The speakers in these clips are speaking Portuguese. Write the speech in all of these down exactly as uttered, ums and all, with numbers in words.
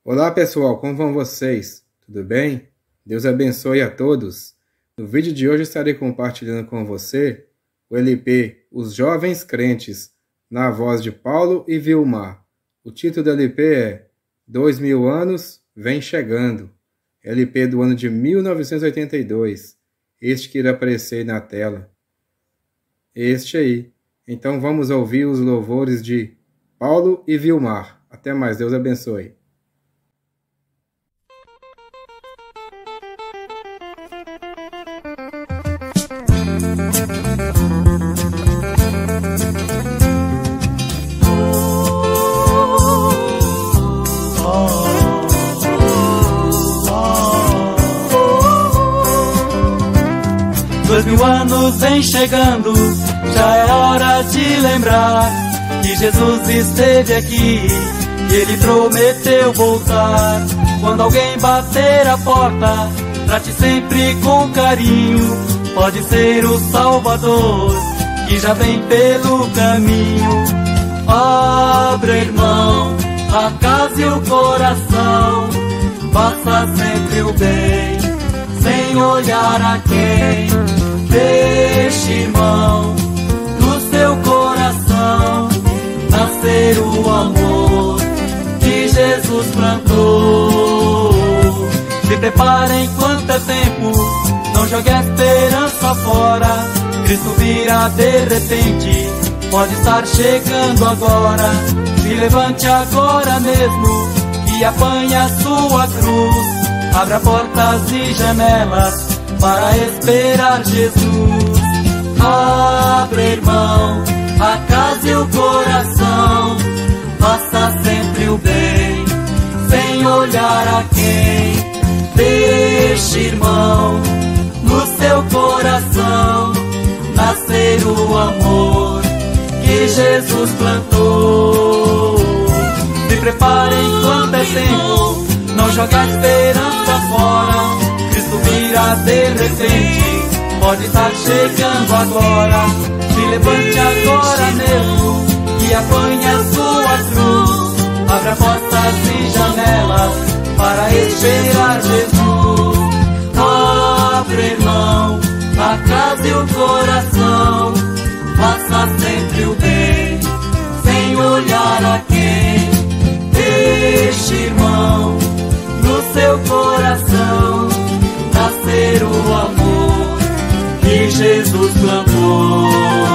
Olá pessoal, como vão vocês? Tudo bem? Deus abençoe a todos. No vídeo de hoje estarei compartilhando com você o L P Os Jovens Crentes, na voz de Paulo e Vilmar. O título do L P é Dois Mil Anos Vem Chegando, L P do ano de mil novecentos e oitenta e dois, este que irá aparecer na tela. Este aí. Então vamos ouvir os louvores de Paulo e Vilmar. Até mais, Deus abençoe. Dois mil anos vem chegando, já é hora de lembrar que Jesus esteve aqui, que Ele prometeu voltar. Quando alguém bater a porta, trate sempre com carinho, pode ser o Salvador, que já vem pelo caminho. Abra, irmão, a casa e o coração, faça sempre o bem, sem olhar a quem. Deixe, irmão, no seu coração nascer o amor que Jesus plantou. Se prepare enquanto é tempo, não jogue a esperança fora. Cristo virá de repente, pode estar chegando agora. Se levante agora mesmo e apanhe a sua cruz. Abra portas e janelas para esperar Jesus. Abra, irmão, a casa e o coração, faça sempre o bem, sem olhar a quem. Deixe, irmão, no seu coração nascer o amor que Jesus plantou. Se prepare enquanto é tempo, não jogue a esperança fora. Cristo virá de repente, pode estar chegando agora. Se levante agora mesmo e apanhe a sua cruz. Abra portas e janelas para esperar Jesus. Abra, irmão, a casa e o coração, faça sempre o bem, sem olhar a quem. Deixe, irmão, no seu coração nascer o amor que Jesus plantou.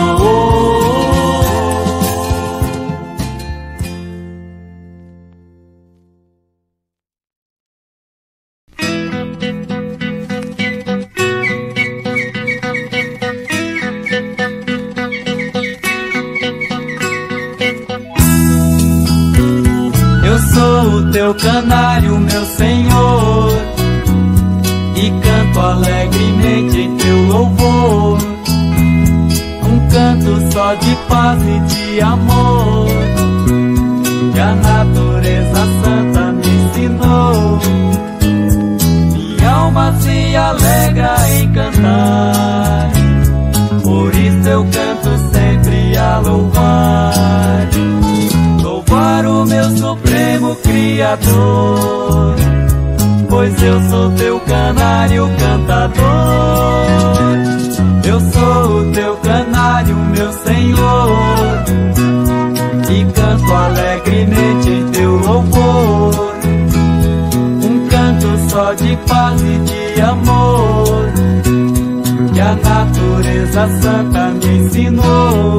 Eu sou o teu canário, meu Senhor, e canto alegremente em teu louvor, um canto só de paz e de amor, que a natureza santa me ensinou. Minha alma se alegra em cantar, por isso eu canto sempre a louvar. Louvar o meu supremo Criador, pois eu sou teu canário cantador. Eu sou o teu canário, meu Senhor, e canto alegremente em teu louvor, um canto só de paz e de amor, que a natureza santa me ensinou.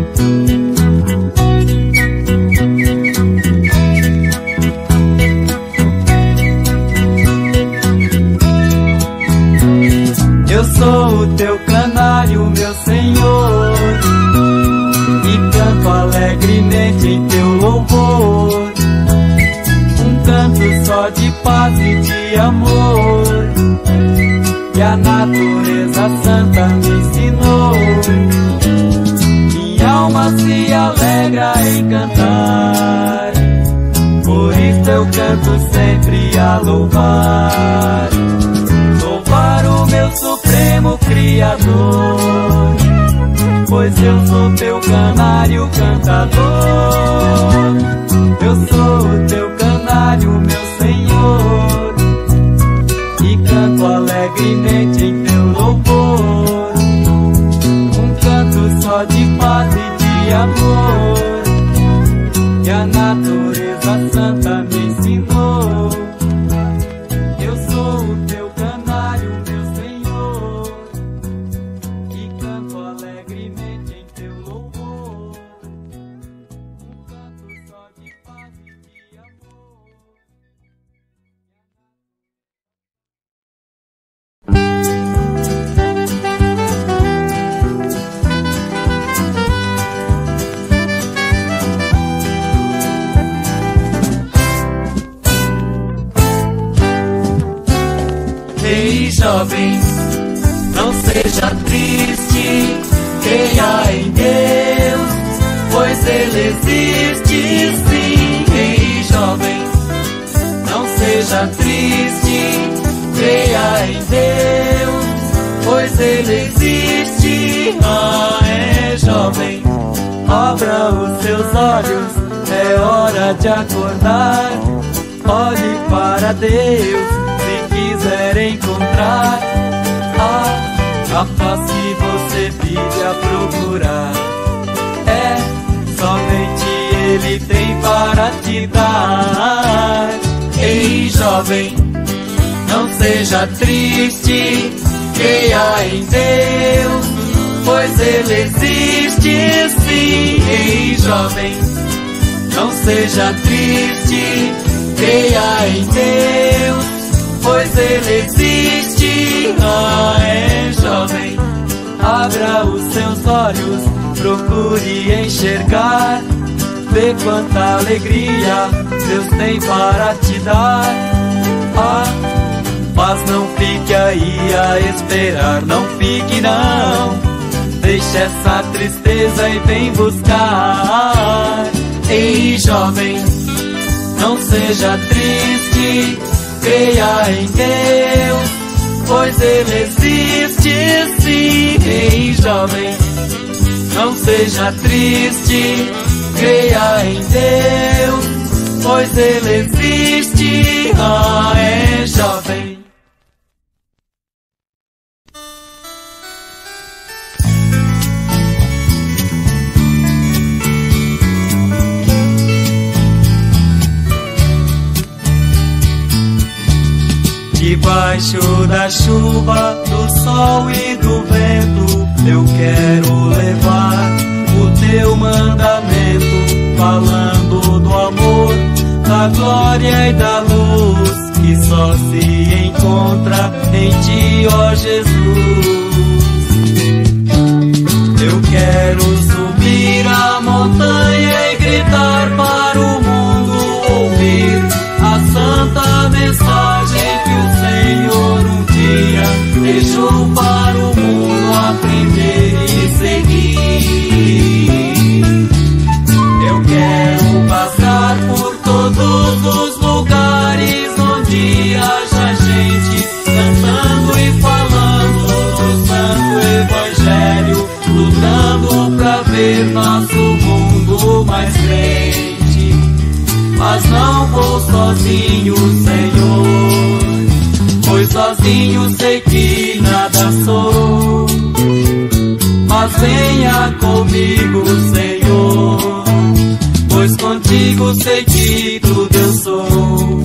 Eu sou o teu canário, meu Senhor, e canto alegremente em teu louvor, um canto só de paz e de amor, que a natureza santa me ensinou. Minha alma se alegra em cantar, por isso eu canto sempre a louvar. Louvar o meu supremo Criador, pois eu sou teu canário cantador. Eu sou o teu canário, meu Senhor, jovem, não seja triste, creia em Deus, pois Ele existe sim. Ei, jovem, não seja triste, creia em Deus, pois Ele existe. Ah, é jovem, abra os seus olhos, é hora de acordar. Olhe para Deus, se quiser encontrar a, a paz que você vive a procurar. É somente Ele tem para te dar. Ei, jovem, não seja triste, creia em Deus, pois Ele existe sim. Ei, jovem, não seja triste, creia em Deus, pois Ele existe. Ah, é jovem, abra os seus olhos, procure enxergar, vê quanta alegria Deus tem para te dar. Ah, mas não fique aí a esperar, não fique não, deixe essa tristeza e vem buscar. Ei, jovem, não seja triste, creia em Deus, pois Ele existe sim. Ei, jovem, não seja triste, creia em Deus, pois Ele existe. Ah, é jovem. Debaixo da chuva, do sol e do vento, eu quero levar o teu mandamento, falando do amor, da glória e da luz, que só se encontra em ti, ó Jesus. Eu quero subir a montanha e gritar para o mundo ouvir a santa mensagem que o Senhor um dia deixou para o mundo aprender e seguir. Eu quero passar por todos os lugares onde haja gente cantando e falando do santo evangelho, lutando pra ver nosso mundo mais crente. Mas não vou sozinho, Senhor, pois sozinho sei que nada sou. Mas venha comigo, Senhor, pois contigo sei que tudo eu sou.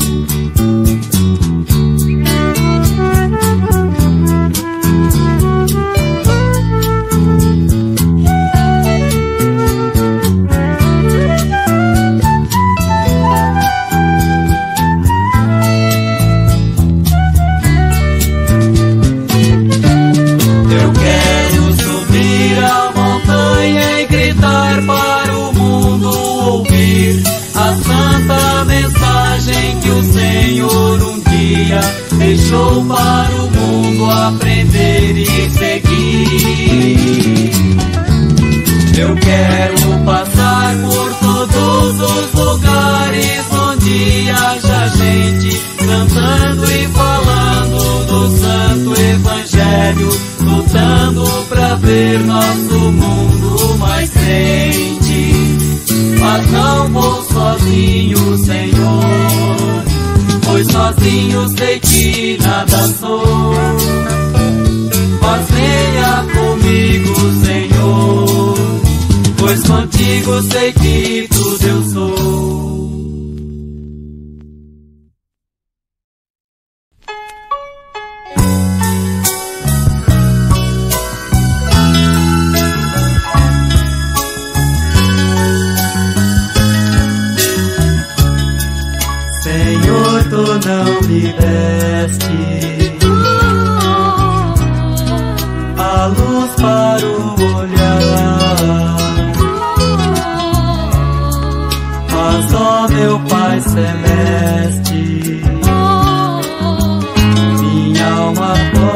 Deixou para o mundo aprender e seguir. Eu quero passar por todos os lugares onde haja gente cantando e falando do santo evangelho, lutando pra ver nosso mundo mais crente. Mas não vou sozinho, Senhor, pois sozinho sei que nada sou. Mas venha comigo, Senhor, pois contigo sei que tudo eu sou. Senhor, tu não me deste a luz para o olhar, mas ó meu Pai celeste, minha alma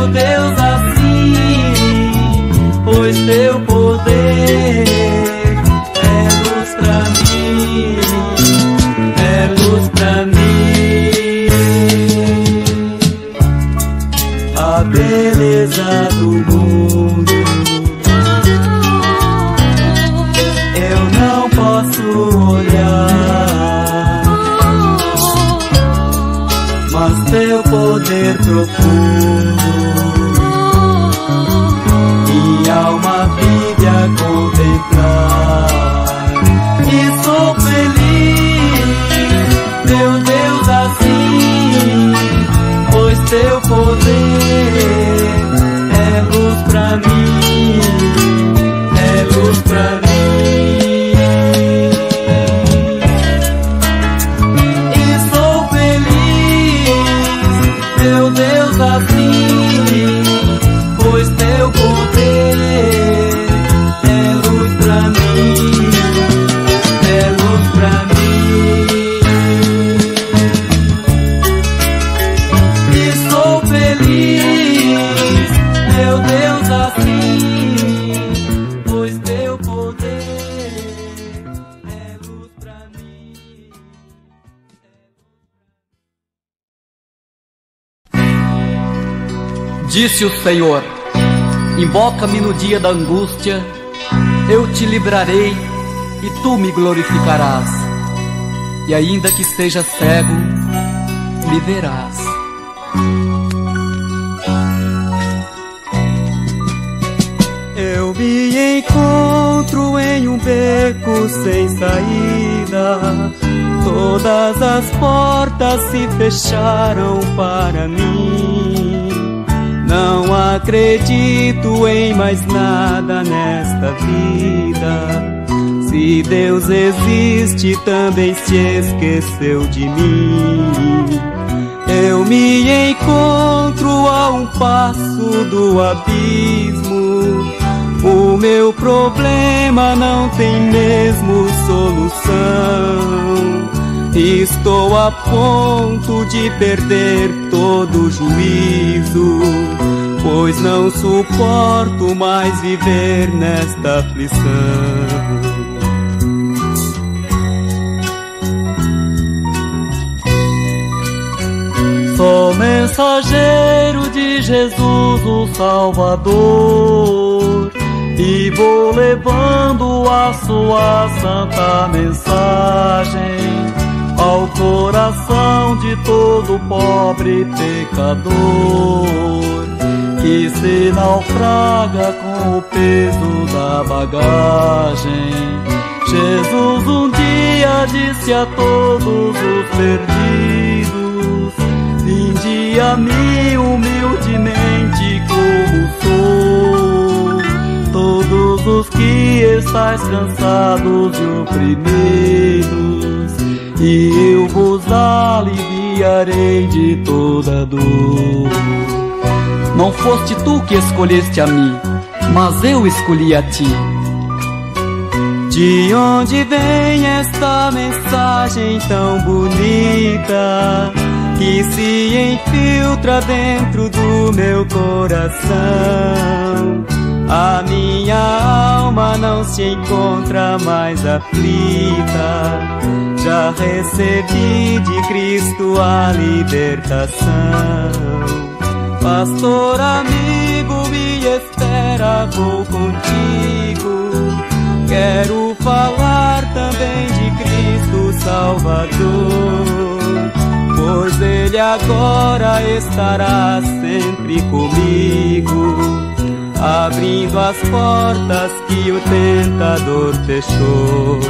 Deus, assim, pois teu poder é luz pra mim, é luz pra mim. A beleza do mundo eu não posso olhar, mas teu poder profundo minha alma vive a contemplar. E sou feliz, meu Deus, assim, pois teu poder é luz pra mim, é luz pra mim. E sou feliz, meu Deus, assim, pois teu poder é luz pra mim, é luz pra mim. E sou feliz, meu Deus, assim, pois teu poder é luz pra mim. Disse o Senhor: invoca-me no dia da angústia, eu te livrarei e tu me glorificarás. E ainda que esteja cego, me verás. Eu me encontro em um beco sem saída, todas as portas se fecharam para mim. Não acredito em mais nada nesta vida. Se Deus existe, também se esqueceu de mim. Eu me encontro a um passo do abismo. O meu problema não tem mesmo solução. Estou a ponto de perder todo o juízo, pois não suporto mais viver nesta aflição. Sou mensageiro de Jesus, o Salvador, e vou levando a sua santa mensagem ao coração de todo pobre pecador, que se naufraga com o peso da bagagem. Jesus um dia disse a todos os perdidos: vinde a mim humildemente como sou, todos os que estáis cansados e oprimidos, e eu vos aliviarei de toda dor. Não foste tu que escolheste a mim, mas eu escolhi a ti. De onde vem esta mensagem tão bonita, que se infiltra dentro do meu coração? A minha alma não se encontra mais aflita, já recebi de Cristo a libertação. Pastor amigo, me espera, vou contigo. Quero falar também de Cristo Salvador, pois Ele agora estará sempre comigo, abrindo as portas que o tentador fechou.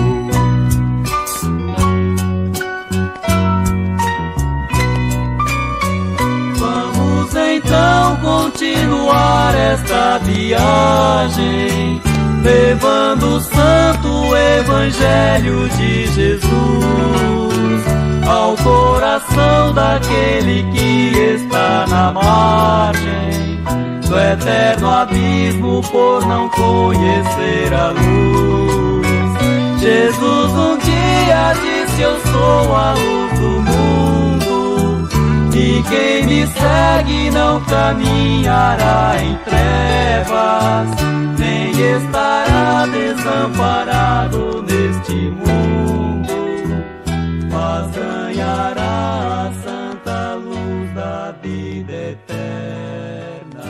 Vamos então continuar esta viagem, levando o santo evangelho de Jesus ao coração daquele que está na margem do eterno abismo por não conhecer a luz. Jesus um dia disse: eu sou a luz do mundo, E quem me segue não caminhará em trevas, nem estará desamparado neste mundo, mas ganhará a santa luz da vida eterna.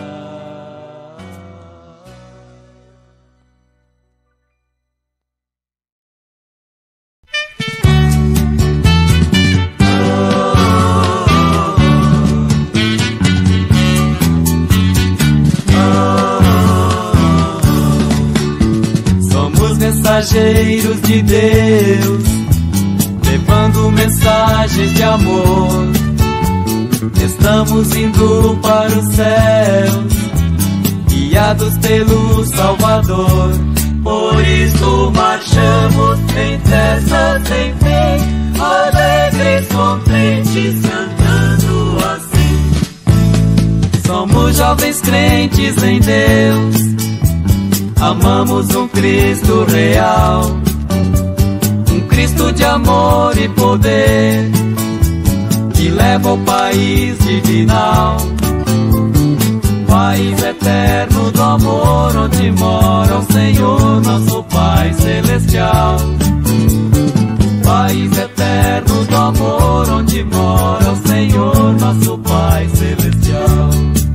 Mensageiros de Deus, levando mensagens de amor. Estamos indo para os céus, guiados pelo Salvador. Por isso marchamos em festa sem fim, alegres, contentes, cantando assim. Somos jovens crentes em Deus, amamos um Cristo real, um Cristo de amor e poder, que leva ao país divinal, país eterno do amor, onde mora o Senhor, nosso Pai Celestial. País eterno do amor, onde mora o Senhor, nosso Pai Celestial.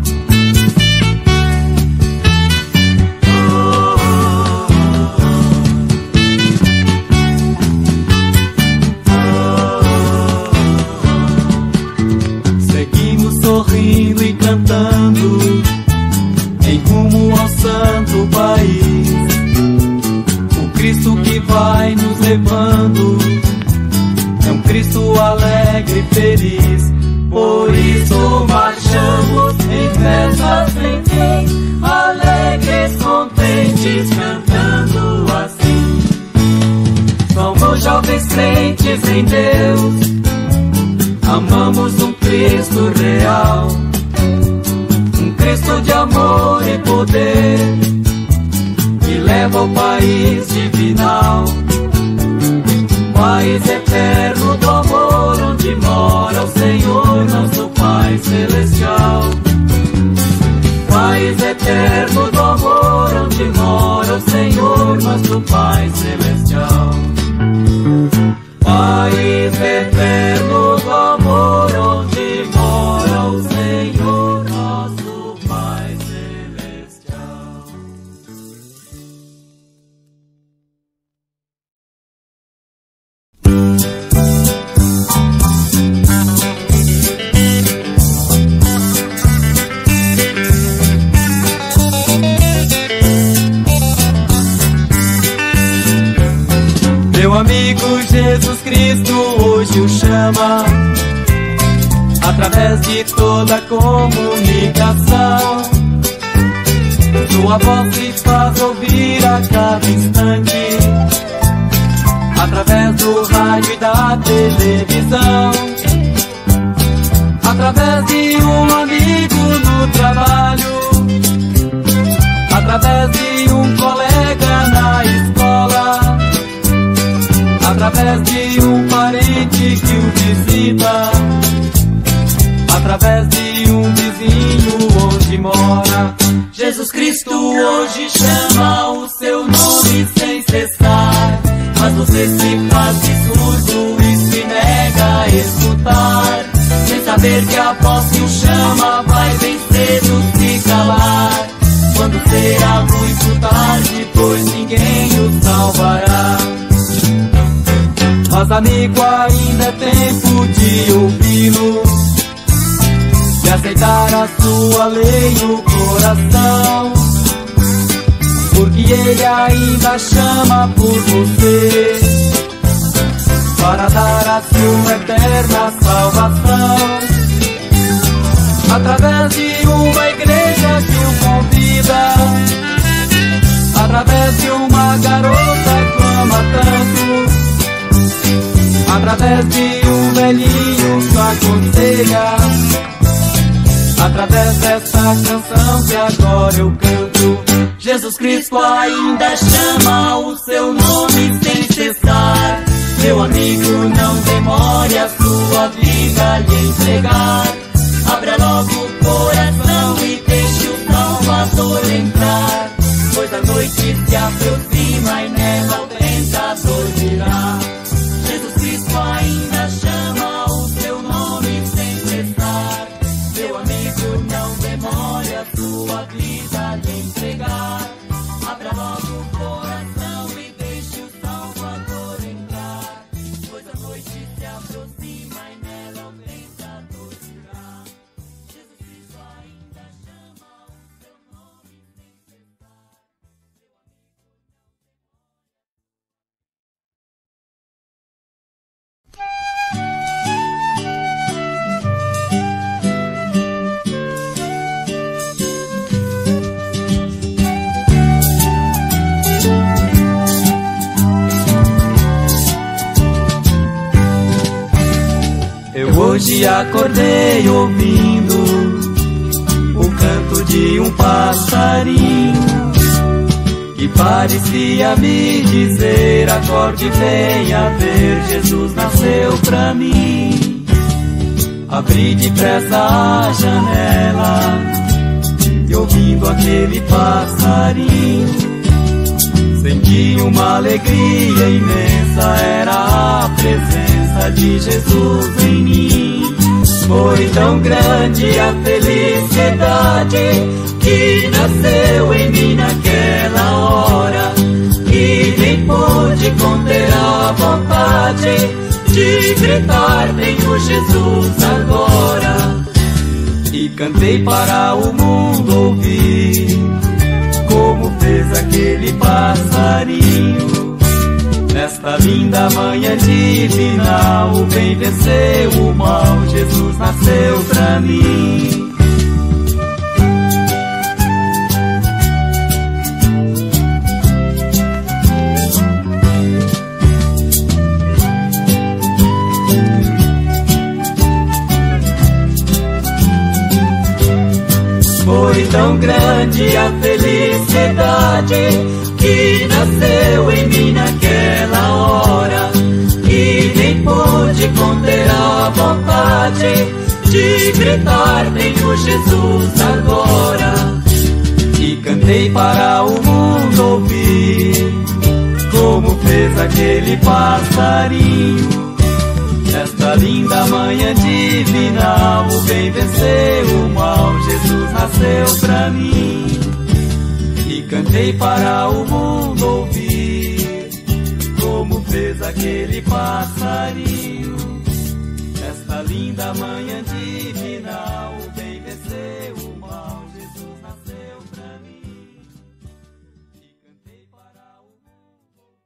Sorrindo e cantando, em rumo ao santo país, o Cristo que vai nos levando é um Cristo alegre e feliz. Por isso marchamos em festa sem fim, alegres, contentes, cantando assim. Somos jovens crentes em Deus, amamos um Cristo real, um Cristo de amor e poder, que leva ao país divinal, país eterno do amor, onde mora o Senhor, nosso Pai Celestial. País eterno do amor, onde mora o Senhor, nosso Pai Celestial. País eterno do amor, onde mora o Senhor, nosso Pai Celestial. Meu amigo Jesus Cristo hoje o chama, através de toda a comunicação. Sua voz se faz ouvir a cada instante, através do rádio e da televisão, através de um amigo no trabalho, através de um colega na escola, através de um parente que o visita, através de um vizinho onde mora. Jesus Cristo hoje chama o seu nome sem cessar, mas você se faz de surdo e se nega a escutar, sem saber que a voz que o chama vai bem cedo se calar, quando será muito tarde, pois ninguém o salvará. Mas amigo, ainda é tempo de ouvi-lo, de aceitar a sua lei no coração, porque ele ainda chama por você, para dar a sua eterna salvação, através de uma igreja que o convida, através de uma garota que ama tanto, através de um velhinho que aconselha, através dessa canção que agora eu canto. Jesus Cristo ainda chama o seu nome sem cessar. Meu amigo, não demore a sua vida lhe entregar. Abra logo o coração e deixe o Salvador entrar, pois a noite se aproxima e nela o tentador virá. Jesus Cristo ainda chama o seu nome sem cessar. Meu amigo, não demore a sua vida lhe entregar. Abra logo o coração e deixe o Salvador entrar, pois a noite se aproxima e nela o tentador virá. Jesus Cristo ainda chama o seu nome sem cessar. Eu hoje acordei ouvindo o canto de um passarinho que parecia me dizer: acorde, venha ver, Jesus nasceu pra mim. Abri depressa a janela e ouvindo aquele passarinho senti uma alegria imensa, era a presença de Jesus em mim. Foi tão grande a felicidade que nasceu em mim naquela hora, que nem pude conter a vontade de gritar: tenho Jesus agora. E cantei para o mundo ouvir, como fez aquele passarinho. Nesta linda manhã divina, o bem venceu o mal, Jesus nasceu pra mim. Foi tão grande a felicidade que nasceu em mim naquela hora, que nem pude conter a vontade de gritar: tenho Jesus agora. E cantei para o mundo ouvir, como fez aquele passarinho. Nesta linda manhã divina, o bem venceu o mal, Jesus nasceu pra mim. E cantei para o mundo ouvir, como fez aquele passarinho. Nesta linda manhã divina, o bem venceu o mal, Jesus nasceu pra mim. E cantei para o mundo ouvir.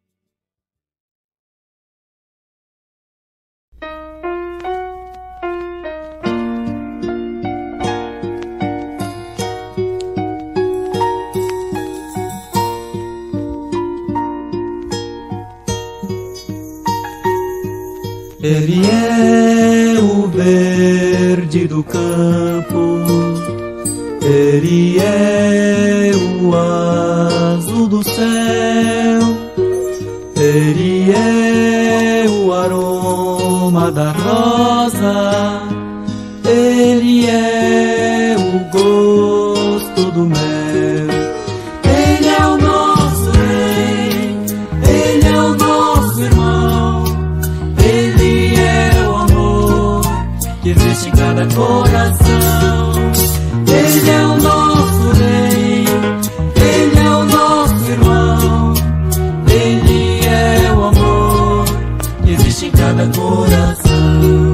Ele é o verde do campo, Ele é o azul do céu, Ele é o aroma da rosa, Ele é o gosto do mel. Ele é o nosso rei, Ele é o nosso irmão, Ele é o amor que existe em cada coração. Ele é o nosso rei, Ele é o nosso irmão, Ele é o amor que existe em cada coração.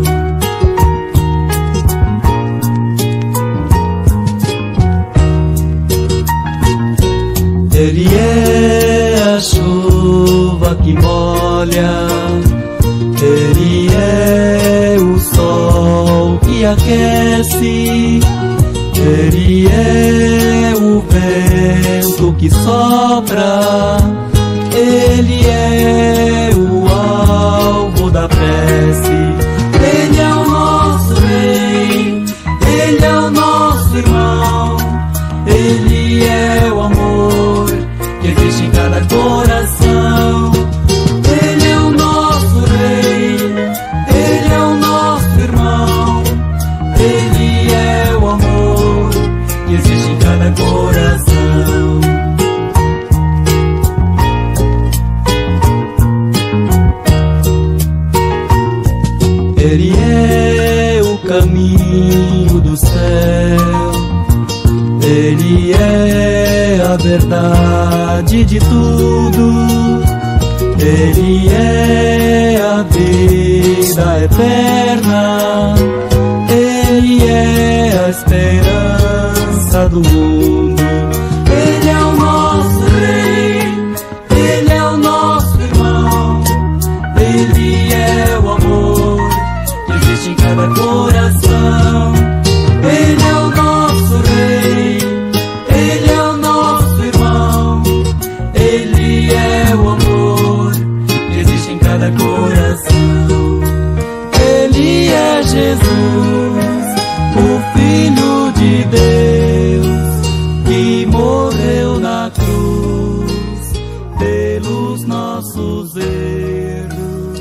Ele é a chuva que molha, Ele é o sol que aquece, Ele é o vento que sopra, Ele é o alvo da prece. Ele é o nosso rei, Ele é o nosso irmão, Ele é o amor que existe em cada coração. Ele é o nosso rei, Ele é o nosso irmão, Ele cada coração. Ele é o caminho do céu, Ele é a verdade de tudo, Ele é a vida eterna, Ele é a esperança do mundo. Ele é o nosso Rei, Ele é o nosso irmão, Ele é o amor que existe em cada coração. Ele é o nosso Rei, Ele é o nosso irmão, Ele é o amor que existe em cada coração. Ele é Jesus, o Filho de Deus, que morreu na cruz pelos nossos erros.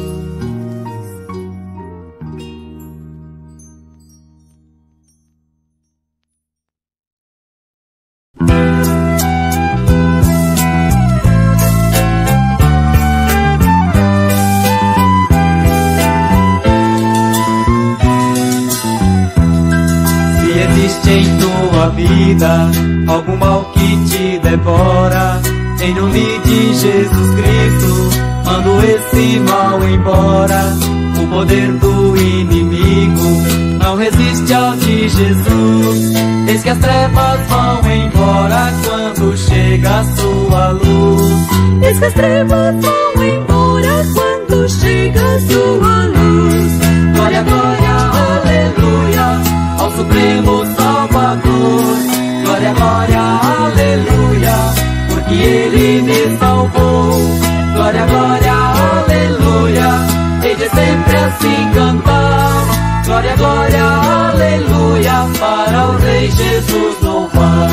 Em tua vida algum mal que te devora, em nome de Jesus Cristo mando esse mal embora. O poder do inimigo não resiste ao de Jesus. Eis que as trevas vão embora quando chega a sua luz. Eis que as trevas vão embora quando chega a sua luz. Glória, glória, aleluia ao Supremo Salvador. Glória, glória, aleluia, porque Ele me salvou. Glória, glória, aleluia, hei de sempre assim cantar. Glória, glória, aleluia, para o Rei Jesus louvar.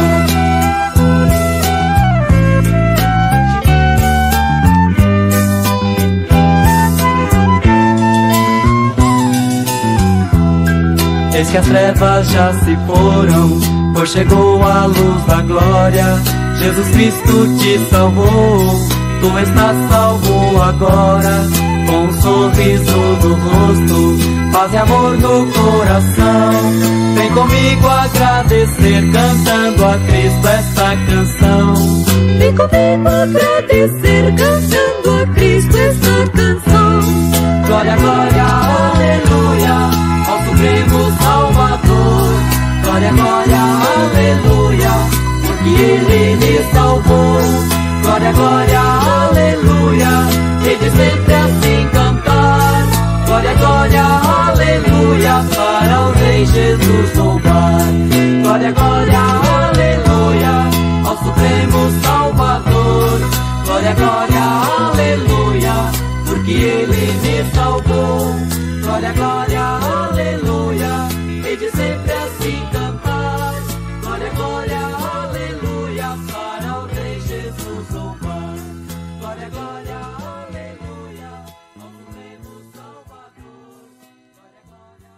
Eis que as trevas já se foram, pois chegou a luz da glória. Jesus Cristo te salvou, tu estás salvo agora. Com um sorriso no rosto, paz e amor no coração. Vem comigo agradecer, cantando a Cristo esta canção. Vem comigo agradecer, cantando a Cristo esta canção. Glória, glória, aleluia ao Supremo Salvador. Glória, glória, aleluia, porque Ele me salvou. Glória, glória, aleluia, hei de sempre assim cantar. Glória, glória, aleluia, para o Rei Jesus louvar. Glória, glória, aleluia ao Supremo Salvador. Glória, glória, aleluia, porque Ele me salvou. Glória, glória, aleluia, hei de sempre assim cantar. Glória, glória, aleluia, para o Rei Jesus louvar. Glória, glória, aleluia ao Supremo Salvador. Glória, glória,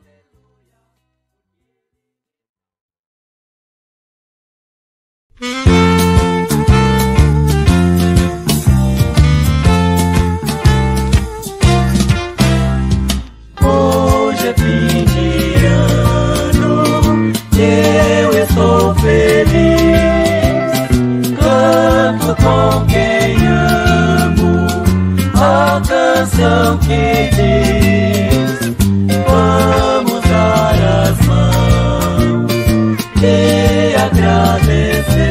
Hoje é fim de ano, eu estou feliz. Canto com quem amo a canção que diz: vamos dar as mãos e agradecer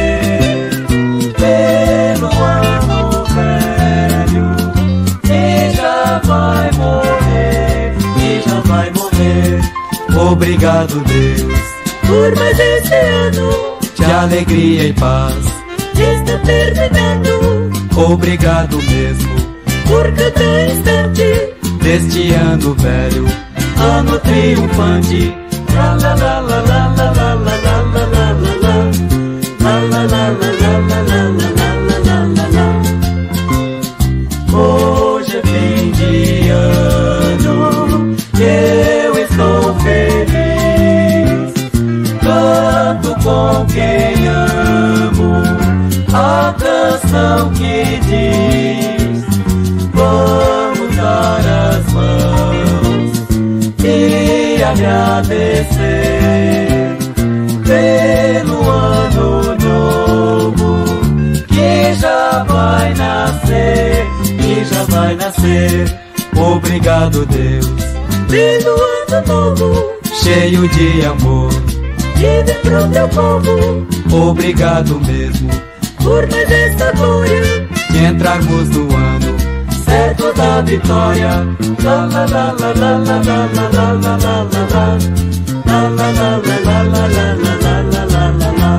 pelo ano velho que já vai morrer, que já vai morrer. Obrigado, Deus, Por mais esse ano de alegria e paz está terminando. Obrigado mesmo Por cada instante deste ano velho, ano triunfante. La la la la la la la la la la la la la la la la la la la la. Hoje é fim de ano, eu estou feliz. Canto com com quem amo, a canção que diz: vamos dar as mãos e agradecer pelo ano novo que já vai nascer, que já vai nascer. Obrigado, Deus, pelo ano novo, cheio de amor, que vem pro teu povo. Obrigado mesmo por mais essa glória de entrarmos no ano certo da vitória. La la la la la la la la la la la la la la la la la la la.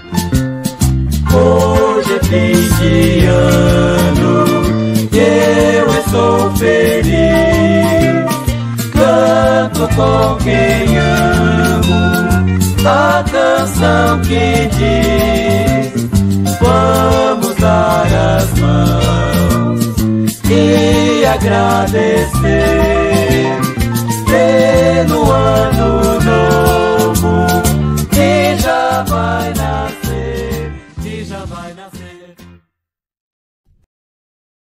Hoje é fim de ano e eu estou feliz. Canto com quem amo a canção que diz: vamos dar as mãos e agradecer